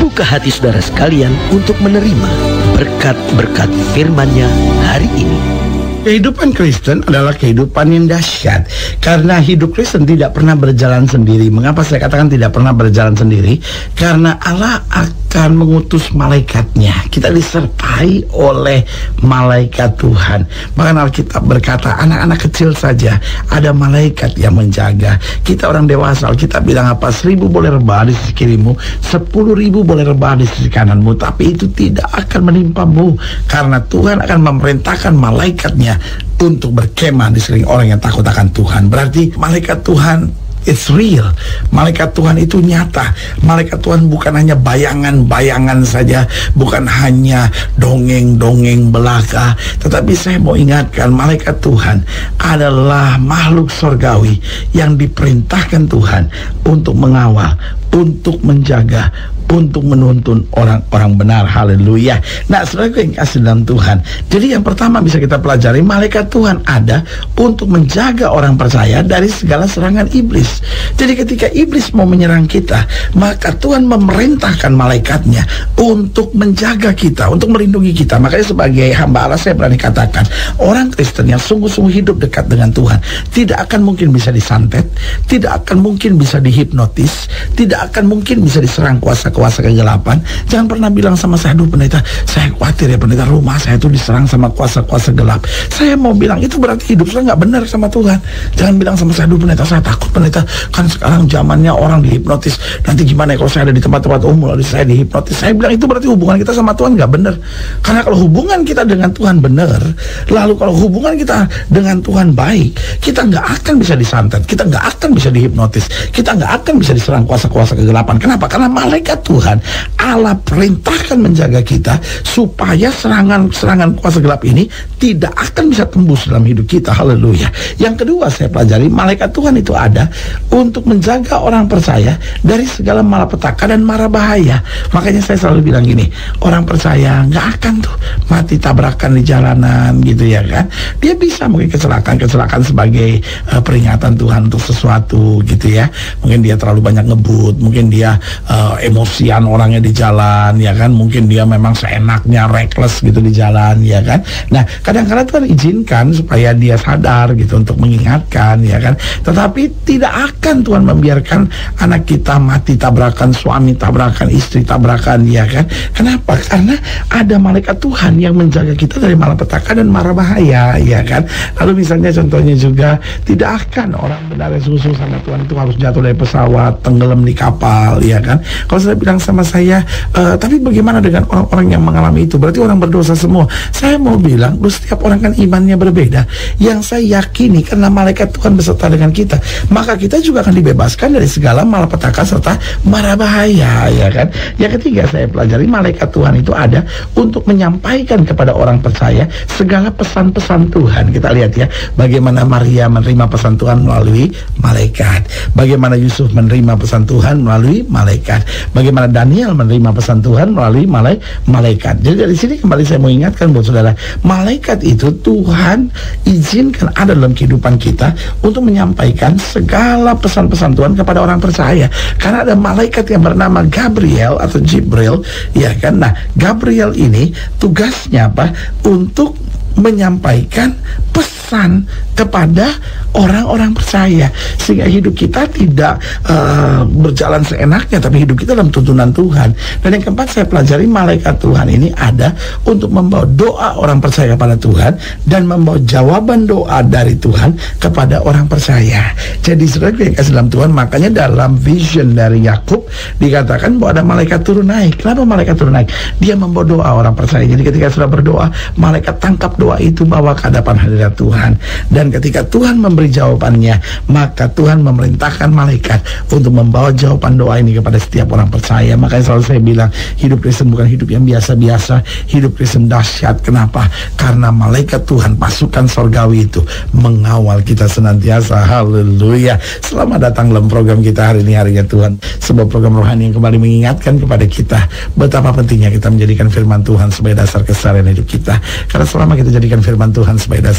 membuka hati saudara sekalian untuk menerima berkat-berkat firman-Nya hari ini. Kehidupan Kristen adalah kehidupan yang dahsyat, karena hidup Kristen tidak pernah berjalan sendiri. Mengapa saya katakan tidak pernah berjalan sendiri? Karena Allah akan mengutus malaikatnya. Kita disertai oleh malaikat Tuhan. Bahkan Alkitab berkata, anak-anak kecil saja ada malaikat yang menjaga. Kita orang dewasa, Alkitab bilang apa? 1.000 boleh rebah di sisi kirimu, 10.000 boleh rebah di sisi kananmu, tapi itu tidak akan menimpamu, karena Tuhan akan memerintahkan malaikatnya untuk berkemah di sekeliling orang yang takut akan Tuhan. Berarti malaikat Tuhan it's real. Malaikat Tuhan itu nyata. Malaikat Tuhan bukan hanya bayangan-bayangan saja, bukan hanya dongeng-dongeng belaka. Tetapi saya mau ingatkan, malaikat Tuhan adalah makhluk surgawi yang diperintahkan Tuhan untuk mengawal, untuk menjaga, untuk menuntun orang-orang benar. Haleluya. Nah, saudara yang kasih dalam Tuhan, jadi yang pertama bisa kita pelajari, malaikat Tuhan ada untuk menjaga orang percaya dari segala serangan iblis. Jadi ketika iblis mau menyerang kita, maka Tuhan memerintahkan malaikatnya untuk menjaga kita, untuk melindungi kita. Makanya sebagai hamba Allah, saya berani katakan, orang Kristen yang sungguh-sungguh hidup dekat dengan Tuhan tidak akan mungkin bisa disantet, tidak akan mungkin bisa dihipnotis, tidak akan mungkin bisa diserang kuasa kegelapan. Jangan pernah bilang sama saya, aduh pendeta, saya khawatir ya pendeta, rumah saya itu diserang sama kuasa-kuasa gelap. Saya mau bilang, itu berarti hidup saya nggak benar sama Tuhan. Jangan bilang sama saya, aduh pendeta, saya takut pendeta, kan sekarang zamannya orang dihipnotis, nanti gimana ya kalau saya ada di tempat-tempat umum lalu saya dihipnotis. Saya bilang itu berarti hubungan kita sama Tuhan nggak benar. Karena kalau hubungan kita dengan Tuhan benar, lalu kalau hubungan kita dengan Tuhan baik, kita nggak akan bisa disantet, kita nggak akan bisa dihipnotis, kita nggak akan bisa diserang kuasa-kuasa kegelapan. Kenapa? Karena malaikat Tuhan Allah perintahkan menjaga kita supaya serangan kuasa gelap ini tidak akan bisa tembus dalam hidup kita. Haleluya. Yang kedua saya pelajari, malaikat Tuhan itu ada untuk menjaga orang percaya dari segala malapetaka dan mara bahaya. Makanya saya selalu bilang gini, orang percaya nggak akan tuh mati tabrakan di jalanan gitu ya kan. Dia bisa mungkin kecelakaan sebagai peringatan Tuhan untuk sesuatu gitu ya. Mungkin dia terlalu banyak ngebut, mungkin dia emosian orangnya di jalan ya kan, mungkin dia memang seenaknya reckless gitu di jalan ya kan. Nah, kadang-kadang Tuhan izinkan supaya dia sadar gitu, untuk mengingatkan ya kan. Tetapi tidak akan Tuhan membiarkan anak kita mati tabrakan, suami tabrakan, istri tabrakan ya kan. Kenapa? Karena ada malaikat Tuhan yang menjaga kita dari malapetaka dan mara bahaya ya kan. Lalu misalnya contohnya juga, tidak akan orang benar yang sungguh sama Tuhan itu harus jatuh dari pesawat, tenggelam di kapal ya kan. Kalau saya bilang sama saya, tapi bagaimana dengan orang-orang yang mengalami itu? Berarti orang berdosa semua. Saya mau bilang, setiap orang kan imannya berbeda. Yang saya yakini, karena malaikat Tuhan beserta dengan kita, maka kita juga akan dibebaskan dari segala malapetaka serta mara bahaya ya kan. Yang ketiga saya pelajari, malaikat Tuhan itu ada untuk menyampaikan kepada orang percaya segala pesan-pesan Tuhan. Kita lihat ya, bagaimana Maria menerima pesan Tuhan melalui malaikat, bagaimana Yusuf menerima pesan Tuhan melalui malaikat, bagaimana Daniel menerima pesan Tuhan melalui malaikat. Jadi dari sini kembali saya mau ingatkan buat saudara, malaikat itu Tuhan izinkan ada dalam kehidupan kita untuk menyampaikan segala pesan-pesan Tuhan kepada orang percaya. Karena ada malaikat yang bernama Gabriel atau Jibril ya kan. Nah, Gabriel ini tugasnya apa? Untuk menyampaikan pesan kepada orang-orang percaya, sehingga hidup kita tidak berjalan seenaknya, tapi hidup kita dalam tuntunan Tuhan. Dan yang keempat saya pelajari, malaikat Tuhan ini ada untuk membawa doa orang percaya pada Tuhan dan membawa jawaban doa dari Tuhan kepada orang percaya. Jadi saudara yang kasih dalam Tuhan, makanya dalam vision dari Yakub dikatakan bahwa ada malaikat turun naik. Kenapa malaikat turun naik? Dia membawa doa orang percaya. Jadi ketika sudah berdoa, malaikat tangkap doa itu, bawa ke hadapan hadirat Tuhan. Dan ketika Tuhan memberi jawabannya, maka Tuhan memerintahkan malaikat untuk membawa jawaban doa ini kepada setiap orang percaya. Makanya selalu saya bilang, hidup Kristen bukan hidup yang biasa-biasa, hidup Kristen dahsyat. Kenapa? Karena malaikat Tuhan, pasukan sorgawi itu mengawal kita senantiasa. Haleluya. Selamat datang dalam program kita hari ini, Harinya Tuhan, sebuah program rohani yang kembali mengingatkan kepada kita betapa pentingnya kita menjadikan firman Tuhan sebagai dasar keseharian hidup kita. Karena selama kita jadikan firman Tuhan sebagai dasar keseharian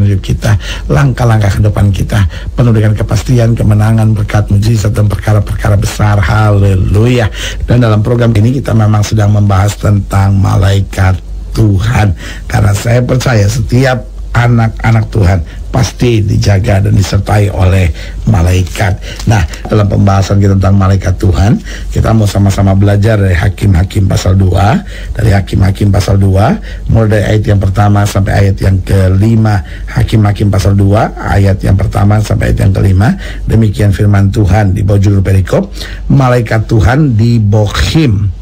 hidup kita, langkah-langkah ke depan kita penuh dengan kepastian, kemenangan, berkat, mujizat, dan perkara-perkara besar. Haleluya. Dan dalam program ini kita memang sedang membahas tentang malaikat Tuhan, karena saya percaya setiap anak-anak Tuhan pasti dijaga dan disertai oleh malaikat. Nah, dalam pembahasan kita tentang malaikat Tuhan, kita mau sama-sama belajar dari Hakim-Hakim pasal 2. Dari Hakim-Hakim pasal 2, mulai dari ayat yang pertama sampai ayat yang kelima. Hakim-Hakim pasal 2, ayat yang pertama sampai ayat yang kelima. Demikian firman Tuhan di bawah judul perikop, malaikat Tuhan di Bokhim.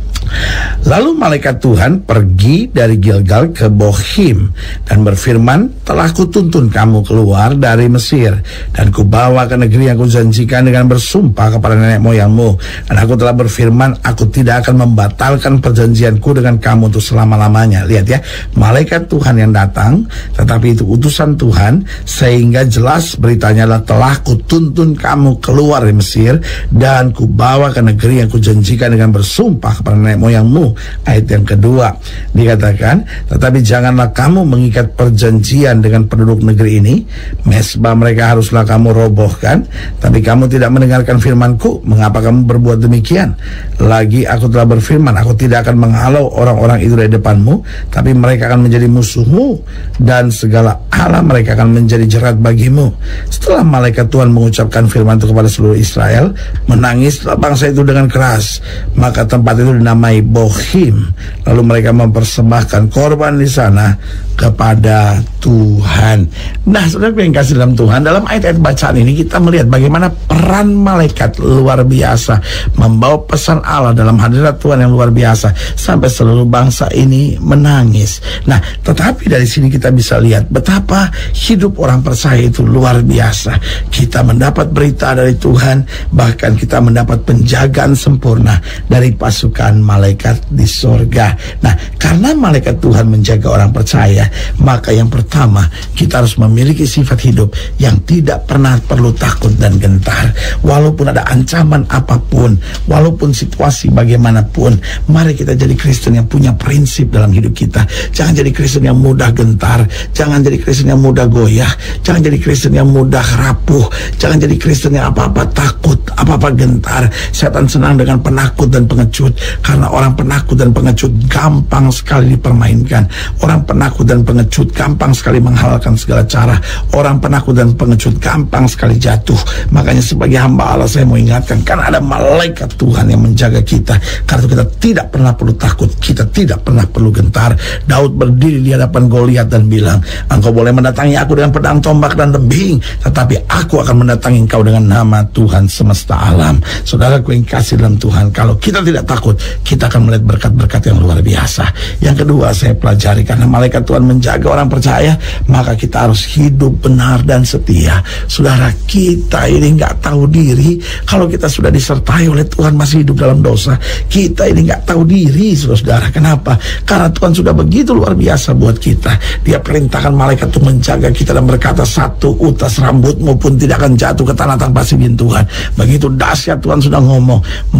Lalu malaikat Tuhan pergi dari Gilgal ke Bokhim dan berfirman, telah kutuntun kamu keluar dari Mesir dan kubawa ke negeri yang kujanjikan dengan bersumpah kepada nenek moyangmu. Dan aku telah berfirman, aku tidak akan membatalkan perjanjianku dengan kamu untuk selama-lamanya. Lihat ya, malaikat Tuhan yang datang, tetapi itu utusan Tuhan, sehingga jelas beritanya adalah, telah kutuntun kamu keluar dari Mesir dan kubawa ke negeri yang kujanjikan dengan bersumpah kepada nenek moyangmu. Ayat yang kedua dikatakan, tetapi janganlah kamu mengikat perjanjian dengan penduduk negeri ini. Mesbah mereka haruslah kamu robohkan, tapi kamu tidak mendengarkan firmanku. Mengapa kamu berbuat demikian? Lagi aku telah berfirman, aku tidak akan menghalau orang-orang itu dari depanmu, tapi mereka akan menjadi musuhmu dan segala Allah mereka akan menjadi jerat bagimu. Setelah malaikat Tuhan mengucapkan firman itu kepada seluruh Israel, menangislah bangsa itu dengan keras. Maka tempat itu dinamai Bokhim. Lalu mereka mempersembahkan korban di sana kepada Tuhan. Nah, saudara yang kasih dalam Tuhan, dalam ayat-ayat bacaan ini kita melihat bagaimana peran malaikat luar biasa membawa pesan Allah dalam hadirat Tuhan yang luar biasa sampai seluruh bangsa ini menangis. Nah, tetapi dari sini kita bisa lihat betapa hidup orang percaya itu luar biasa. Kita mendapat berita dari Tuhan, bahkan kita mendapat penjagaan sempurna dari pasukan malaikat di sorga. Nah, karena malaikat Tuhan menjaga orang percaya, maka yang pertama kita harus memiliki sifat hidup yang tidak pernah perlu takut dan gentar. Walaupun ada ancaman apapun, walaupun situasi bagaimanapun, mari kita jadi Kristen yang punya prinsip dalam hidup kita. Jangan jadi Kristen yang mudah gentar, jangan jadi Kristen yang mudah goyah, jangan jadi Kristen yang mudah rapuh, jangan jadi Kristen yang apa-apa takut, apa-apa gentar. Setan senang dengan penakut dan pengecut, karena orang penakut dan pengecut gampang sekali dipermainkan. Orang penakut dan pengecut gampang sekali menghalalkan segala cara. Orang penakut dan pengecut gampang sekali jatuh. Makanya sebagai hamba Allah saya mau ingatkan, karena ada malaikat Tuhan yang menjaga kita, karena kita tidak pernah perlu takut, kita tidak pernah perlu gentar. Daud berdiri di hadapan Goliat dan bilang, engkau boleh mendatangi aku dengan pedang, tombak, dan tebing, tetapi aku akan mendatangi engkau dengan nama Tuhan semesta alam. Saudaraku yang kasih dalam Tuhan, kalau kita tidak takut, kita akan melihat berkat-berkat yang luar biasa. Yang kedua saya pelajari, karena malaikat Tuhan menjaga orang percaya, maka kita harus hidup benar dan setia. Saudara, kita ini nggak tahu diri kalau kita sudah disertai oleh Tuhan masih hidup dalam dosa. Kita ini nggak tahu diri, saudara. Kenapa? Karena Tuhan sudah begitu luar biasa buat kita. Dia perintahkan malaikat untuk menjaga kita dan berkata, satu utas rambutmu pun tidak akan jatuh ke tanah tanpa izin Tuhan. Begitu dahsyat Tuhan sudah ngomong.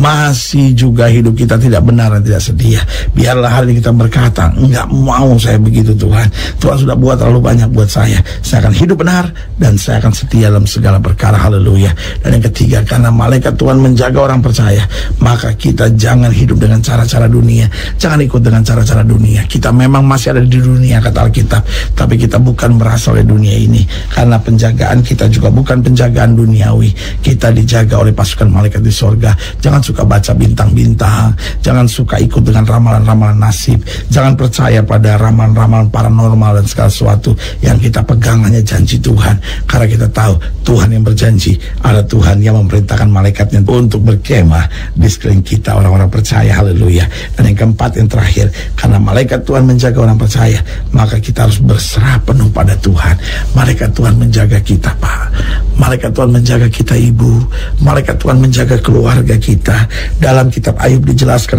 Masih juga hidup kita tidak benar dan tidak setia. Biarlah hari ini kita berkata, enggak mau saya begitu Tuhan. Tuhan sudah buat terlalu banyak buat saya. Saya akan hidup benar dan saya akan setia dalam segala perkara. Haleluya. Dan yang ketiga, karena malaikat Tuhan menjaga orang percaya, maka kita jangan hidup dengan cara-cara dunia. Jangan ikut dengan cara-cara dunia. Kita memang masih ada di dunia, kata Alkitab, tapi kita bukan berasal dari dunia ini. Karena penjagaan kita juga bukan penjagaan duniawi. Kita dijaga oleh pasukan malaikat di sorga. Jangan suka baca bintang-bintang, jangan suka ikut dengan ramalan-ramalan nasib, jangan percaya pada ramalan-ramalan paranormal dan segala sesuatu. Yang kita pegang hanya janji Tuhan, karena kita tahu Tuhan yang berjanji, ada Tuhan yang memerintahkan malaikatnya untuk berkemah di sekeliling kita orang-orang percaya. Haleluya. Dan yang keempat, yang terakhir, karena malaikat Tuhan menjaga orang percaya, maka kita harus berserah penuh pada Tuhan. Malaikat Tuhan menjaga kita, Pak. Malaikat Tuhan menjaga kita, Ibu. Malaikat Tuhan menjaga keluarga kita. Dalam kitab Ayub dijelaskan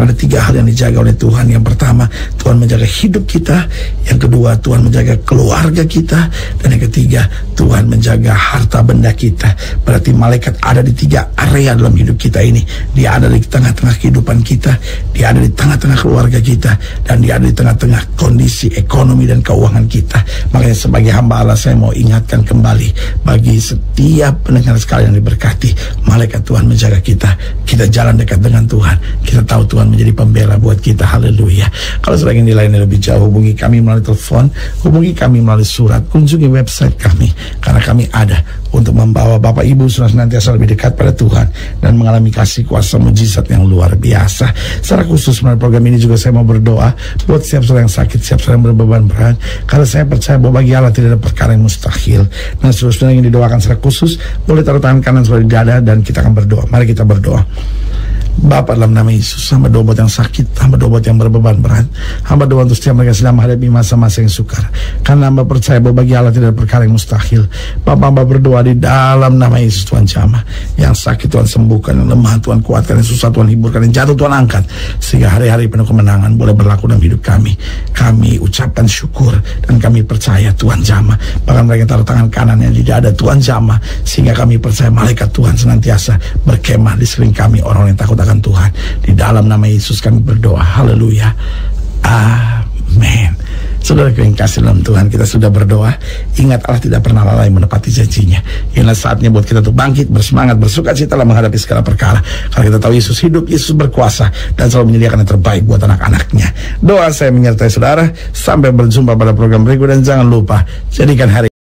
Karena ada 3 hal yang dijaga oleh Tuhan. Yang pertama, Tuhan menjaga hidup kita. Yang kedua, Tuhan menjaga keluarga kita. Dan yang ketiga, Tuhan menjaga harta benda kita. Berarti malaikat ada di 3 area dalam hidup kita ini. Dia ada di tengah-tengah kehidupan kita, dia ada di tengah-tengah keluarga kita, dan dia ada di tengah-tengah kondisi ekonomi dan keuangan kita. Makanya sebagai hamba Allah, saya mau ingatkan kembali bagi setiap pendengar sekalian yang diberkati, malaikat Tuhan menjaga kita. Kita jalan dekat dengan Tuhan, kita tahu Tuhan menjadi pembela buat kita. Haleluya. Kalau sudah ingin dilayani lebih jauh, hubungi kami melalui telepon, hubungi kami melalui surat, kunjungi website kami, karena kami ada untuk membawa Bapak Ibu senantiasa lebih dekat pada Tuhan dan mengalami kasih kuasa mujizat yang luar biasa. Secara khusus melalui program ini juga saya mau berdoa buat setiap orang yang sakit, setiap orang yang berbeban berat, karena saya percaya bahwa bagi Allah tidak ada perkara yang mustahil. Nah, saudara yang ingin didoakan secara khusus, boleh taruh tangan kanan saudara di dada dan kita akan berdoa. Mari kita berdoa. Bapa, dalam nama Yesus, hamba doa buat yang sakit, hamba doa buat yang berbeban berat, hamba doa untuk setiap mereka sedang menghadapi masa-masa yang sukar, karena hamba percaya bahwa bagi Allah tidak ada perkara yang mustahil. Bapa, hamba berdoa di dalam nama Yesus, Tuhan jamah yang sakit Tuhan sembuhkan, yang lemah Tuhan kuatkan, yang susah Tuhan hiburkan, yang jatuh Tuhan angkat, sehingga hari-hari penuh kemenangan boleh berlaku dalam hidup kami. Kami ucapkan syukur dan kami percaya Tuhan jamah. Bahkan mereka taruh tangan kanannya di dada, Tuhan jamah, sehingga kami percaya malaikat Tuhan senantiasa berkemah di sekeliling kami, orang yang takut akan Tuhan. Di dalam nama Yesus kami berdoa. Haleluya. Amin. Saudara yang kasih dalam Tuhan, kita sudah berdoa. Ingat, Allah tidak pernah lalai menepati janjinya. Inilah saatnya buat kita untuk bangkit, bersemangat, bersukacita dalam menghadapi segala perkara. Karena kita tahu Yesus hidup, Yesus berkuasa, dan selalu menyediakan yang terbaik buat anak-anaknya. Doa saya menyertai saudara. Sampai berjumpa pada program berikut, dan jangan lupa jadikan hari